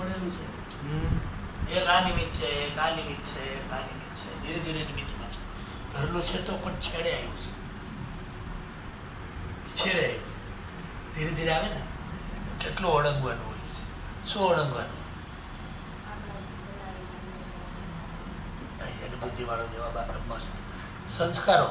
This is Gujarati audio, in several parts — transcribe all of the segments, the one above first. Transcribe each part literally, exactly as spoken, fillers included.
મળેલું છે. એક આ નિમિત્ત છે, એક આ નિમિત્ત છે, એક આ નિમિત્ત છે. ધીરે ધીરે નિમિત્તમાં છે. ઘરનું છે તો પણ છેડે આવ્યું છે. છેડે આવ્યું ધીરે ધીરે આવે ને. કેટલું ઓળંગવાનું હોય છે. શું ઓળંગવાનું? એને બુદ્ધિ વાળો જવાબ આપે મસ્ત. સંસ્કારો.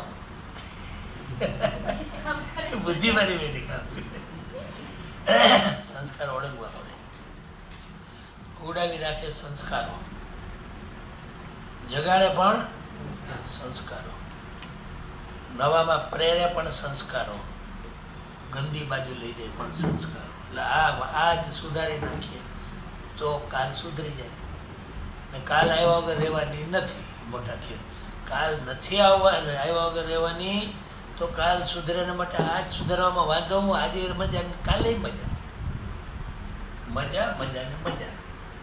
બુદ્ધિ મારી બેટી કામ કરે. સંસ્કાર ઓળંગવાનો રહે. ઉડાવી રાખે સંસ્કારો, જગાડે પણ સંસ્કારો, નવામાં પ્રેરે પણ સંસ્કારો, ગંદી બાજુ લઈ જાય પણ સંસ્કારો. એટલે આ આ જ સુધારી નાખીએ તો કાલ સુધરી જાય. ને કાલ આવ્યા વગર રહેવાની નથી. મોટા કે કાલ નથી આવવા આવ્યા વગર રહેવાની, તો કાલ સુધરેના માટે આજ સુધારવામાં વાંધો હું. આજે મજા ને કાલે મજા, મજા મજા ને મજા.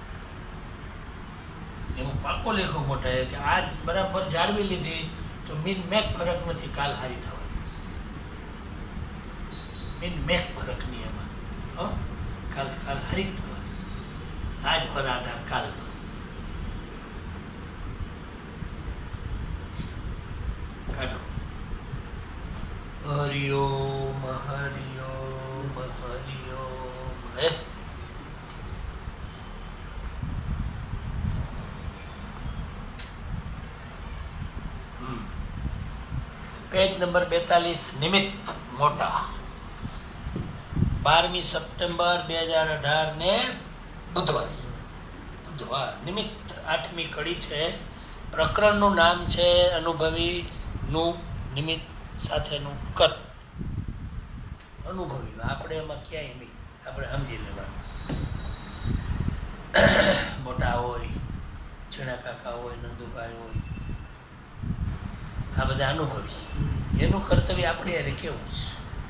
એમાં પાકો લેખો મોટા કે આજ બરાબર જાળવી લીધી તો મીન મેક ફરક નથી કાલ હારી થવાની. મીન મેક ફરક નહીં એમાં. હ કાલ કાલ હારી જ થવાની. આજ પર આધાર કાલનો. હરિઓમ હરિઓમ હરિઓમ. હે પેજ નંબર બેતાલીસ. નિમિત્ત મોટા. બારમી સપ્ટેમ્બર બે હજાર અઢાર ને બુધવાર. બુધવાર નિમિત્ત આઠમી કડી છે. પ્રકરણનું નામ છે અનુભવી નું નિમિત્ત સાથેનું કર્મ. અનુભવી આપણે એમાં ક્યાંય નહીં, આપણે સમજી લેવાનું. મોટા હોય, છેણા કાકા હોય, નંદુભાઈ હોય, આ બધા અનુભવી. એનું કર્તવ્ય આપણે યારે કેવું છે?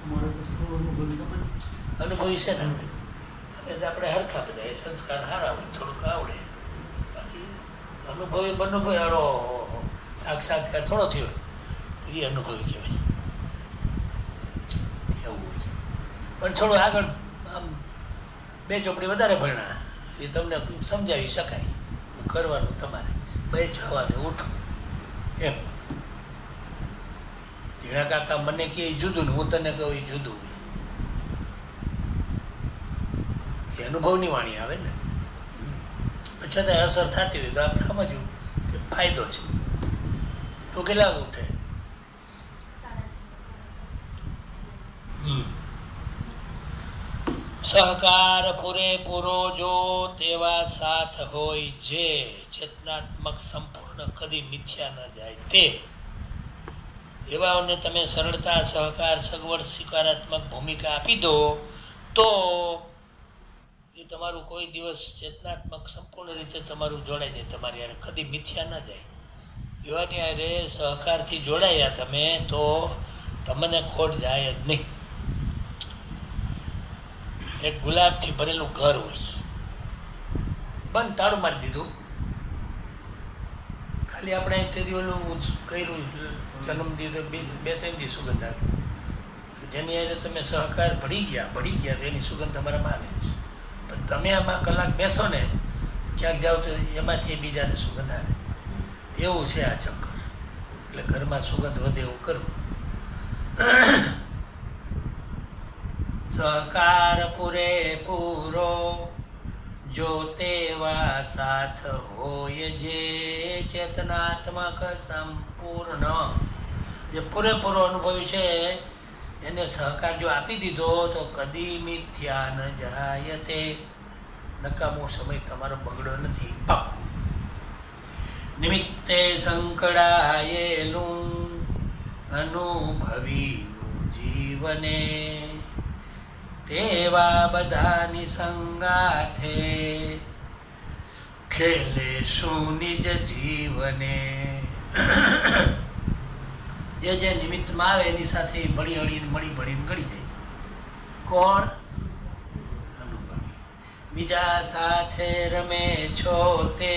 અનુભવી છે ને આપણે હરખા બધા. એ સંસ્કાર સારા હોય, થોડુંક આવડે. બાકી અનુભવી બનુભવી હારો સાક્ષાત્કાર થોડો થયો એ અનુભવી કહેવાય. એવું હોય. પણ થોડું આગળ આમ બે ચોપડી વધારે ભણ્યા એ તમને સમજાવી શકાય. કરવાનું તમારે બે જવા દે ઉઠો એમ. ઝીણા કાકા મને કે જુદું ને હું તને કહું એ જુદું હોય. એ અનુભવની વાણી આવે ને. છતાં અસર થતી હોય તો આપણે સમજવું કે ફાયદો છે. તો કેટલા ઉઠે? સહકાર પૂરેપૂરો જો તેવા સાથ હોય જે ચેતનાત્મક સંપૂર્ણ કદી મિથ્યા ન જાય તે એવાઓને તમે સરળતા સહકાર સગવડ સ્વીકારાત્મક ભૂમિકા આપી દો તો એ તમારું કોઈ દિવસ ચેતનાત્મક સંપૂર્ણ રીતે તમારું જોડાઈ જાય. તમારી યારે કદી મિથ્યા ન જાય. એવાની યારે સહકારથી જોડાયા તમે તો તમને ખોટ જાય જ નહીં. એક ગુલાબથી ભરેલું ઘર હોય, બંધ તાળું મારી દીધું, ખાલી આપણે અહીંથી ઓલું કર્યું, જન્મ દીધો, બે ત્રણ દી સુગંધ આવે. તો જેની યારે તમે સહકાર ભળી ગયા ભળી ગયા તો એની સુગંધ તમારામાં આવે છે. પણ તમે આમાં કલાક બેસો ને ક્યાંક જાઓ તો એમાંથી બીજાને સુગંધ આવે. એવું છે આ ચક્કર. એટલે ઘરમાં સુગંધ વધે એવું કરવું. સહકાર પૂરેપૂરો જો તેવા સાથ હોય જે ચેતનાત્મક સંપૂર્ણ. જે પૂરેપૂરો અનુભવી છે એને સહકાર જો આપી દીધો તો કદી મિથ્યા ન જાય. તે નકામો સમય તમારો બગડો નથી. પાક નિમિત્તે સંકળાયેલું અનુભવીનું જીવને તેવા બધાની સંગાથે ખેલે શું નિજ જીવને. જે જે નિમિત્તમાં આવે એની સાથે ભળી હળીને મળી ભળીને ગળી જાય. કોણ? અનુભવી. બીજા સાથે રમે છો તે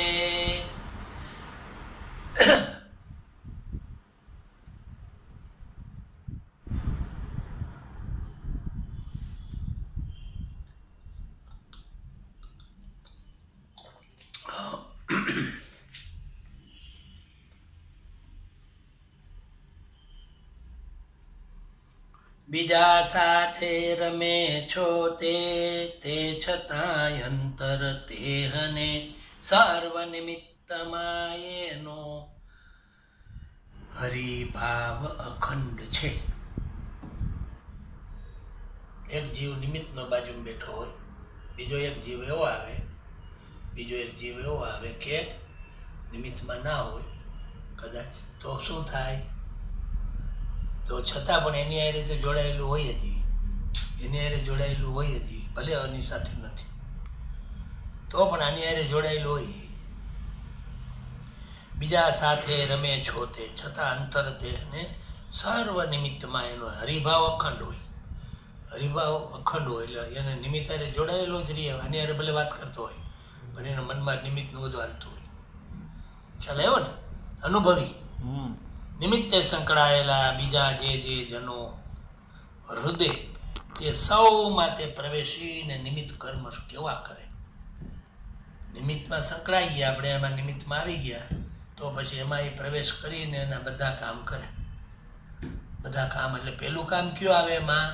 બીજા સાથે રમે છો તે તે છતાંય અંતર તેહને સર્વ નિમિત્તમાં એનો હરિભાવ અખંડ છે. એક જીવ નિમિત્તમાં બાજુમાં બેઠો હોય, બીજો એક જીવ એવો આવે બીજો એક જીવ એવો આવે કે નિમિત્તમાં ના હોય કદાચ, તો શું થાય? તો છતાં પણ એની હારે તો જોડાયેલું હોય જ, એની હારે જોડાયેલું હોય જ, ભલે આની સાથે નથી તો પણ આની હારે જોડાયેલું હોય. બીજા સાથે રમે છો તે છતાં અંતર દેહને સર્વ નિમિત્તમાં એનો હરિભાવ અખંડ હોય. હરિભાવ અખંડ હોય એટલે એને નિમિત્ત હારે જોડાયેલો જ રહે. આની હારે ભલે વાત કરતો હોય પણ એના મનમાં નિમિત્તનું બધું હાલતું હોય. ખ્યાલ આવ્યો ને? અનુભવી નિમિત્તે સંકળાયેલા બીજા જે જે જનો હૃદય તે સૌમાં તે પ્રવેશીને નિમિત્ત કર્મ કેવા કરે. નિમિત્તમાં સંકળાઈ ગયા આપણે, એમાં નિમિત્તમાં આવી ગયા તો પછી એમાં એ પ્રવેશ કરીને એના બધા કામ કરે. બધા કામ એટલે પેલું કામ કયું આવે એમાં?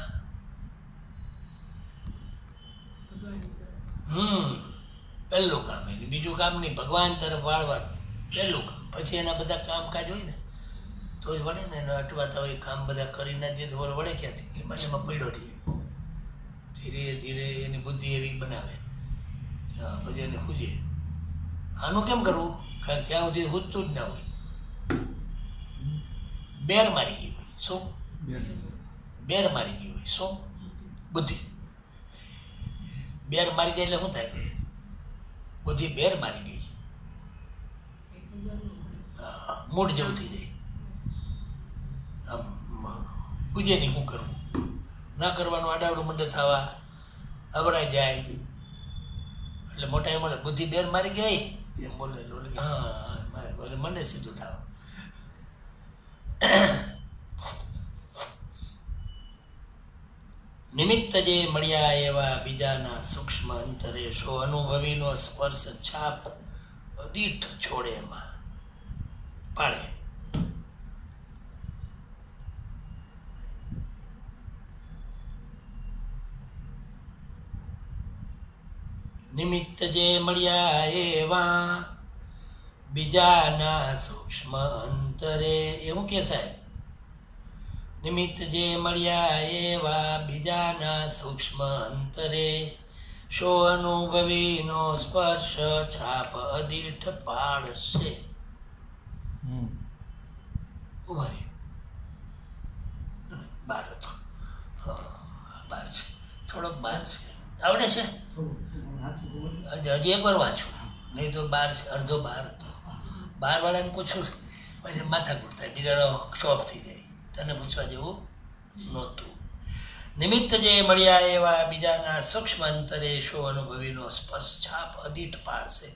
હમ પહેલું કામ એને, બીજું કામ નહીં, ભગવાન તરફ વાળવાનું પહેલું કામ. પછી એના બધા કામકાજ હોય ને તો જ વળે ને. એને અટવાતા હોય કામ બધા કરી ના દે તો વળે ક્યાંથી? એમાં એમાં પડ્યો રહીએ. ધીરે ધીરે એની બુદ્ધિ એવી બનાવે પછી એને સૂજે. આનું કેમ કરવું? કારણ ત્યાં સુધી સૂજતું જ ના હોય. બેર મારી ગઈ હોય. શું બેર મારી ગઈ હોય? શું બુદ્ધિ બેર મારી જાય એટલે શું થાય? બુદ્ધિ બેર મારી ગઈ, મૂળ જેવું થઈ જાય. આમ પૂજે નહીં, શું કરવું? ના કરવાનું, આડાવડું મંડે થવા, અબરાઈ જાય એટલે મોટા એમ બોલે બુદ્ધિ બેર મારી ગઈ એમ બોલે. હા મારે બોલે મંડે સીધું થવા. નિમિત્ત જે મળ્યા એવા બીજાના સૂક્ષ્મ અંતરે શો અનુભવીનો સ્પર્શ છાપ દીઠ છોડે એમાં પાડે. નિમિત્ત જે મળ્યા એવા બીજાના સૂક્ષ્મ અંતરે, એવું કે સાહેબ? નિમિત્ત જે મળ્યા એવા બીજાના સૂક્ષ્મ અંતરે શો અનુભવીનો સ્પર્શ છાપ અદીઠ પાડશે. ઉભા રે, બાર હતો, બાર છે, થોડોક બાર છે. આવડે છે? હજી એક વાર વાંચું, નહીં તો બાર છે, અડધો બાર હતો. બાર વાળાને પૂછું પછી માથાકૂટ થાય, બીજાનો શોપ થઈ જાય. તને પૂછવા જેવું નહોતું. નિમિત્ત જે મળ્યા એવા બીજાના સૂક્ષ્મ અંતરે શો અનુભવીનો સ્પર્શ છાપ અદીઠ પાડશે.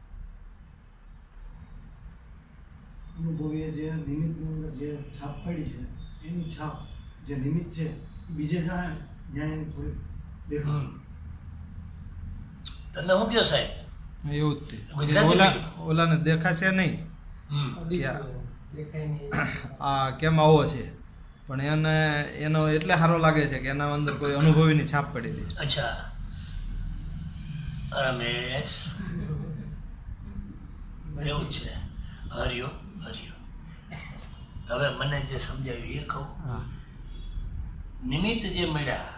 અનુભવીએ જે નિમિત્તની અંદર જે છાપ પડી છે એની છાપ જે નિમિત્ત છે બીજે જાય ન્યાય એની થોડી દેખાય. તમે શું કહો સાહેબ? એવું જ ઓલા ઓલાને દેખાશે નહીં આ કેમ આવો છે, પણ એને એનો એટલે સારો લાગે છે કે એના અંદર કોઈ અનુભવીની છાપ પડેલી છે. અચ્છા રમેશ, એવું છે. હર્યો હર્યો. હવે મને જે સમજાવ્યું એ કહું. નિમિત્ત જે મળ્યા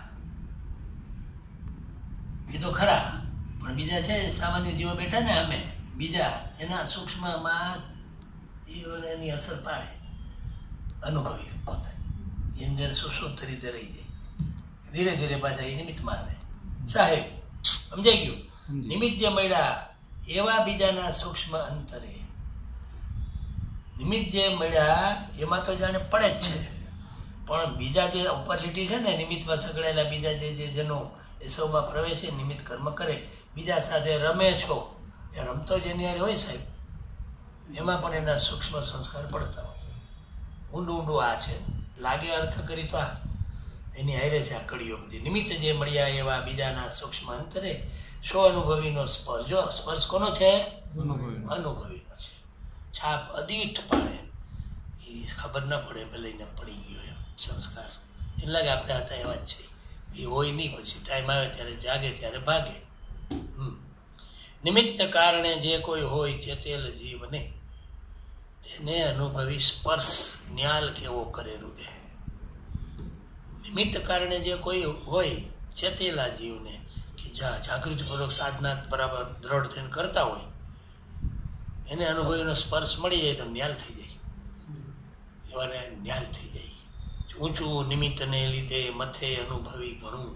એ તો ખરા, પણ બીજા છે સામાન્ય જીવો બેઠા ને, અમે બીજા એના સૂક્ષ્મમાં એની અસર પાડે. અનુભવી પોતે એની અંદર સુસુપ્ત રીતે રહી જાય, ધીરે ધીરે પાછા એ નિમિત્તમાં આવે. સાહેબ સમજાઈ ગયું? નિમિત્ત જે મળ્યા એવા બીજાના સૂક્ષ્મ અંતરે, નિમિત્ત જે મળ્યા એમાં તો જાણે પડે જ છે, પણ બીજા જે ઉપર લીટી છે ને નિમિત્તમાં સગળેલા બીજા જે જે જનો એ સૌમાં પ્રવેશે, નિમિત્ત કર્મ કરે, બીજા સાથે રમે છો. એ રમતો જ એની હારે હોય સાહેબ, એમાં પણ એના સૂક્ષ્મ સંસ્કાર પડતા હોય. ઊંડું ઊંડું આ છે, લાગે અર્થ કરી તો આ એની હારે છે આ કડીઓ બધી. નિમિત્ત જે મળ્યા એવા બીજાના સૂક્ષ્મ અંતરે સ્વ અનુભવીનો સ્પર્શ. જો સ્પર્શ કોનો છે? અનુભવીનો. અનુભવીનો છે. છાપ અદીઠ પાડે એ ખબર ન પડે ભલે એને પડી ગયો એમ સંસ્કાર. એને લાગે આપણે હતા એવા જ છે, એ હોય નહીં. પછી ટાઈમ આવે ત્યારે જાગે ત્યારે ભાગે. હમ નિમિત્ત કારણે જે કોઈ હોય ચેતેલ જીવને તેને અનુભવી સ્પર્શ ન્યાલ કેવો કરે હૃદય. નિમિત્ત કારણે જે કોઈ હોય ચેતેલા જીવને કે જા જાગૃતિપૂર્વક સાધના બરાબર દ્રઢ થઈને કરતા હોય એને અનુભવીનો સ્પર્શ મળી જાય તો ન્યાલ થઈ જાય. એવાને ન્યાલ થઈ જાય. ઊંચું નિમિત્તને લીધે મથે અનુભવી ઘણું.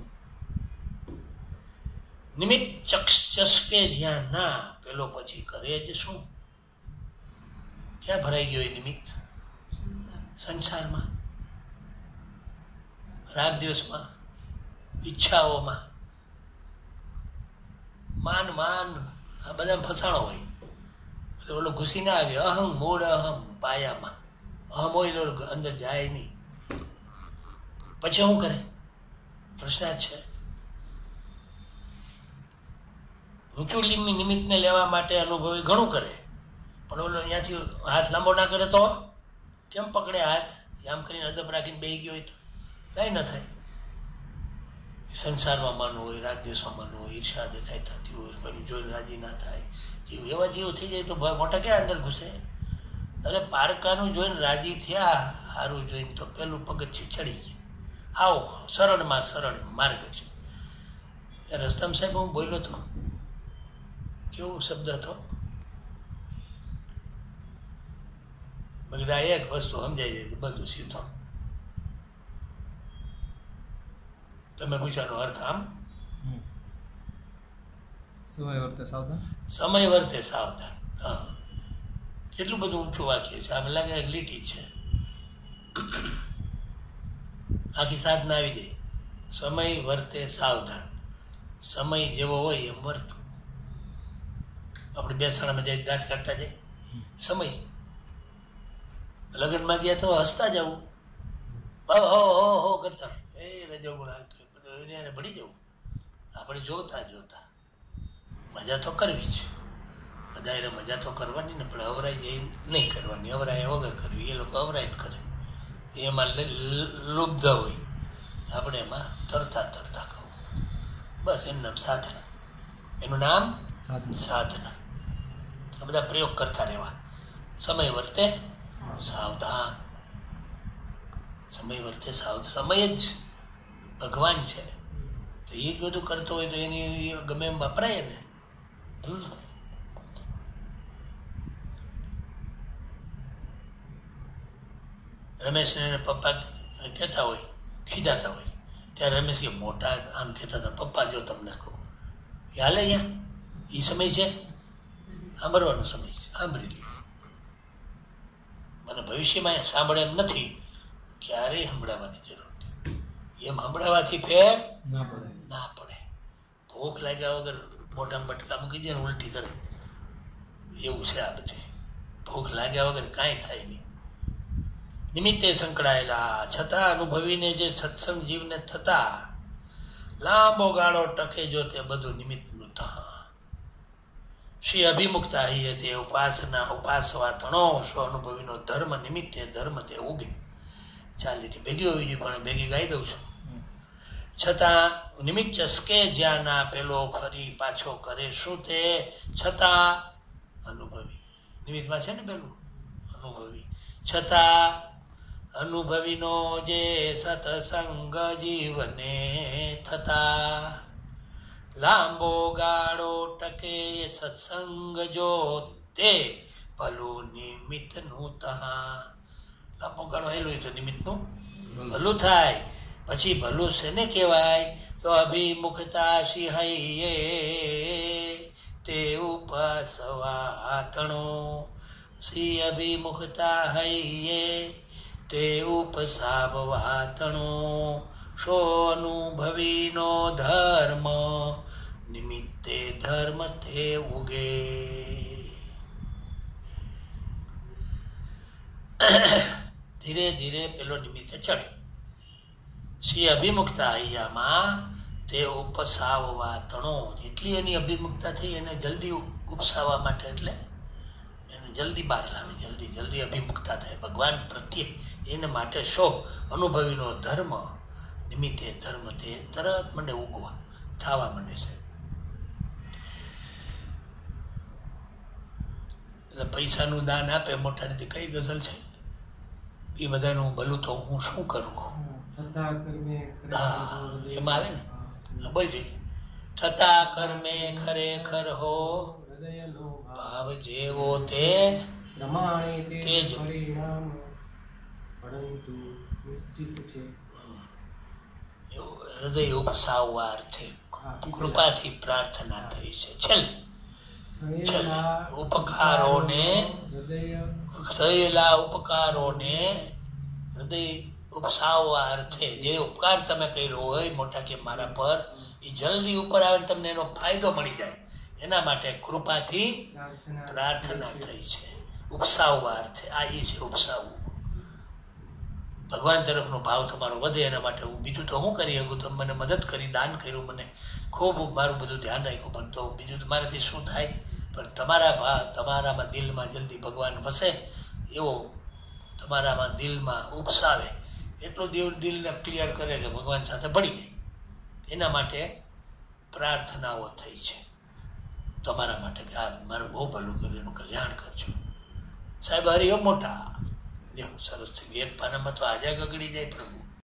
નિમિત્ત ચક્ષ ચસકે જ્યાં ના પેલો પછી કરે જ શું? ક્યાં ભરાઈ ગયો એ નિમિત્ત? સંસારમાં, રાગ દિવસમાં, ઈચ્છાઓમાં, માન માન આ બધા ફસાણો હોય. એટલે ઓલો ઘૂસી ના આવે. અહમ મૂળ અહમ પાયામાં અહમ હોય એટલે અંદર જાય નહીં. પછી શું કરે? પ્રશ્ન છે. ઊંચું લીમી નિમિત્તને લેવા માટે અનુભવી ઘણું કરે, પણ ઓલો અહીંયાથી હાથ લાંબો ના કરે તો કેમ પકડે હાથ? આમ કરીને અદબ રાખીને બેસી ગયો હોય તો કાંઈ ન થાય. સંસારમાં માનવું હોય, રાગ દિવસમાં માનવું હોય, ઈર્ષા દેખાય થતી હોય, કોઈને જોઈને રાજી ના થાય, જીવ એવા જીવ થઈ જાય તો મોટા ક્યાં અંદર ઘૂસે? અરે પારકાનું જોઈને રાજી થયા સારું જોઈને તો પેલું પગથિયું ચડી જાય. આવો સરળમાં સરળ માર્ગ છે. રસ્તામાં સાહેબ હું બોલ્યો હતો, કેવો શબ્દ હતો? બધા એક વસ્તુ સમજાઈ જાય બધું સીધું. તમે પૂછવાનો અર્થ આમ સમય વર્તે સાવધાન. સમય વર્તે સાવધાન. હા, કેટલું બધું ઊંચું વાક્ય છે. આમ લાગે એક લીટી છે. આખી સાધના આવી જાય. સમય વર્તે સાવધાન. સમય જેવો હોય એમ વર્તું. આપણે બેસણામાં જાય દાંત કાઢતા જાય સમય. લગ્નમાં ગયા તો હસતા જવું, હો હો હો કરતા એ રજો ગુણ હાલતો બધું એને ભળી જવું. આપણે જોતા જોતા મજા તો કરવી જ. બધા એને મજા તો કરવાની ને, પણ અવરાઈ જાય નહીં કરવાની. અવરાય વગર કરવી. એ લોકો અવરાય કરે, એમાં લુબ્ધ હોય, આપણે એમાં તરતા તરતા કહું. બસ એનું નામ સાધના. એનું નામ સાધના. આ બધા પ્રયોગ કરતા રહેવા. સમય વર્તે સાવધાન. સમય વર્તે સાવધાન. સમય જ ભગવાન છે, તો એ જ બધું કરતો હોય તો એની ગમે એમ વપરાય ને. રમેશ ને પપ્પા કહેતા હોય, ખીજાતા હોય, ત્યારે રમેશ કે મોટા આમ કહેતા હતા, પપ્પા જો તમને કહું એ હાલે યા એ સમય છે, સાંભળવાનો સમય છે, સાંભળી લ્યો. મને ભવિષ્યમાં સાંભળે એમ નથી, ક્યારેય સંભળાવવાની જરૂર નહીં. એમ સંભળાવવાથી ફેર ના પડે ના પડે. ભૂખ લાગ્યા વગર મોઢામાં બટકા મૂકી દે ને ઉલટી કરે એવું છે આ બધું. ભૂખ લાગ્યા વગર કાંઈ થાય નહીં. નિમિત્તે સંકળાયેલા છતાં અનુભવીને જે સત્સંગ જીવને થતા લાંબો ગાળો ટકે જો તે બધું નિમિત્તનું તા. શ્રી અભિમુક્તા હૈયે તે ઉપાસના ઉપાસવા તણો સ્વ અનુભવીનો ધર્મ નિમિત્તે ધર્મ તે ઉગે. ચાલ લીટી ભેગી હોવી જોઈએ પણ ભેગી ગાઈ દઉં છું. છતાં નિમિત્ત ચસકે જ્યાં ના પેલો ફરી પાછો કરે શું તે છતાં અનુભવી. નિમિત્તમાં છે ને પેલું અનુભવી. છતાં અનુભવીનો જે સત્સંગ જીવને થતા લાંબો ગાળો ટકે સત્સંગ જો તે ભલું નિમિત્તનું તહા. લાંબો ગાળો હેલું તો નિમિત્તનું ભલું થાય. પછી ભલું શેને કહેવાય? તો અભિમુખતા સિંહૈયે તે ઉપાસવા તણો. શ્રી અભિમુખતા હૈયે તે ઉપસાવવા તણો. શો અનુભવીનો ધર્મ નિમિત્તે ધર્મ તે ઉગે. ધીરે ધીરે પેલો નિમિત્તે ચડે. શ્રી અભિમુખતા હૈયામાં તે ઉપસાવવા તણો, એટલી એની અભિમુખતા થઈ એને જલ્દી ઉપસાવવા માટે, એટલે એને જલ્દી બહાર લાવે, જલ્દી જલ્દી અભિમુખતા થાય ભગવાન પ્રત્યે. એને માટે શો અનુભવીનો ધર્મ નિમિત્તે ધર્મ તે તરત મંડે ઉગવા થવા માંડે છે. એટલે પૈસાનું દાન આપે મોટા નથી, કઈ ગઝલ છે એ બધાનું ભલું તો હું શું કરું, એમાં આવે ને બોલજે, થતા કર્મે ખરેખર હો ભાવ જેવો તે તે જ હૃદય ઉપસાવવા અર્થે કૃપાથી પ્રાર્થના થઈ છે. છેલ્લે ઉપકારોને થયેલા ઉપકારોને હૃદય ઉપસાવવા અર્થે, જે ઉપકાર તમે કર્યો હોય મોટા કે મારા પર, એ જલ્દી ઉપર આવે તમને એનો ફાયદો મળી જાય, એના માટે કૃપાથી પ્રાર્થના થઈ છે. ઉપસાવવા અર્થે આ એ છે ઉપસાવવું. ભગવાન તરફનો ભાવ તમારો વધે એના માટે હું બીજું તો હું કરી શકું? તમે મને મદદ કરી, દાન કર્યું, મને ખૂબ મારું બધું ધ્યાન રાખ્યું, પણ તો બીજું મારાથી શું થાય? પણ તમારા ભાવ તમારામાં દિલમાં જલ્દી ભગવાન વસે એવો તમારામાં દિલમાં ઉપસાવે એટલું દિલ દિલને ક્લિયર કરે કે ભગવાન સાથે ભળી ગઈ. એના માટે પ્રાર્થનાઓ થઈ છે તમારા માટે કે આ મારું બહુ ભલું કર્યું, એનું કલ્યાણ કરજો. સાહેબ હરિયો મોટા સરસ થયું. એક પાનામાં તો આજા ગગડી જાય, પણ